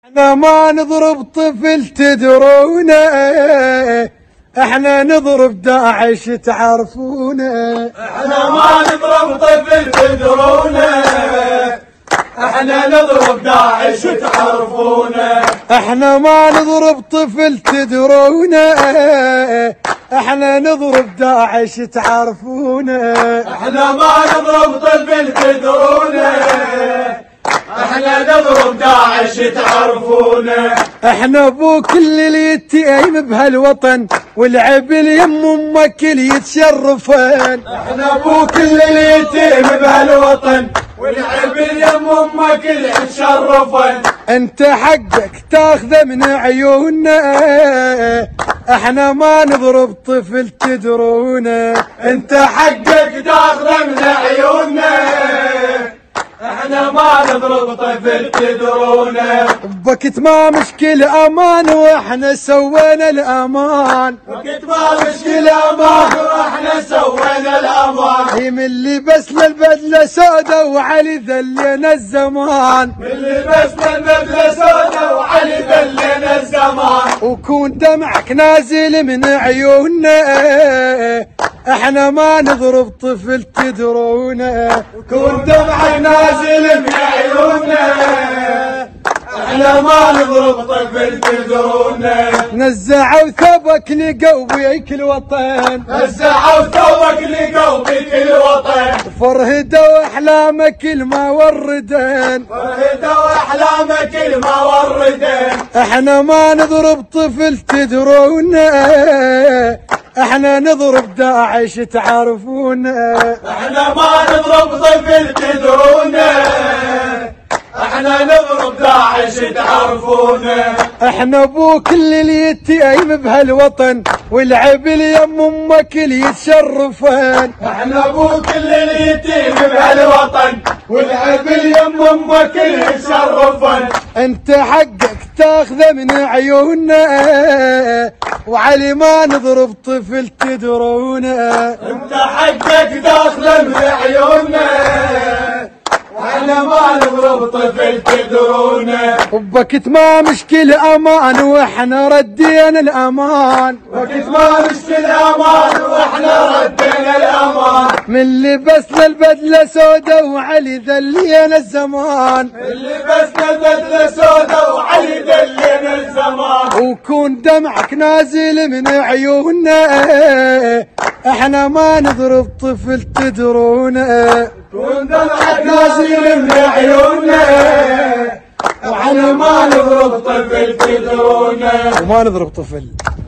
احنا ما نضرب طفل تدرونا، احنا نضرب داعش تعرفونا. احنا ما نضرب طفل تدرونا، احنا نضرب داعش تعرفونا. احنا ما نضرب طفل تدرونا، احنا نضرب داعش تعرفونا. احنا ما نضرب طفل تدرونا، احنا نضرب داعش تعرفونا. احنا ابو كل اليتيم بهالوطن، والعب اليم امك اللي يتشرفن. احنا ابو كل اليتيم بهالوطن، والعب اليم امك اللي يتشرفن. انت حقك تاخذه من عيوننا، احنا ما نضرب طفل تدرونا. انت حقك تاخذه من عيوننا، احنا ما نضرب طفل تدرونا. بوقت ما مشكل امان واحنا سوينا الامان، وقت ما مشكل امان واحنا سوينا الامان. هي من اللي بس للبدله سودا وعلي ذلينا الزمان. من اللي بس للبدله سودا وعلي ذلينا الزمان. وكون دمعك نازل من عيوننا، احنا ما نضرب طفل تدرونا. وكون دمعك نازل من عيوننا، احنا ما نضرب طفل تدرونا. نزعوا ثوبك لقويك الوطن، نزعوا ثوبك لقومك الوطن. فرهدوا احلامك الما وردن، فرهدوا احلامك الما وردن. احنا ما نضرب طفل تدرونا، احنا نضرب داعش تعرفونا. احنا ما نضرب طفل تدرونا، احنا نضرب داعش تعرفونا. احنا ابو كل اليتيم بهالوطن، والعب اليم امك اللي يتشرفن. احنا ابو كل اليتيم بهالوطن، والعب اليم امك اللي يتشرفن. انت حقك تاخذه من عيوننا، وعلي ما نضرب طفل تدرونا. انت حقك داخله من عيوننا، واحنا ما نضرب طفل تدرونا. وبوقت ما مشكل امان واحنا ردينا الامان. وقت ما مشكل امان واحنا ردينا الامان. من لبس للبدله سودا وعلي ذلينا الزمان. اللي بس بدله سودا وعلي ذلينا الزمان. وكون دمعك نازل من عيوننا، احنا ما نضرب طفل تدرونا. كون دمعك نازل من عيوننا، واحنا ما نضرب طفل تدرونا. وما نضرب طفل.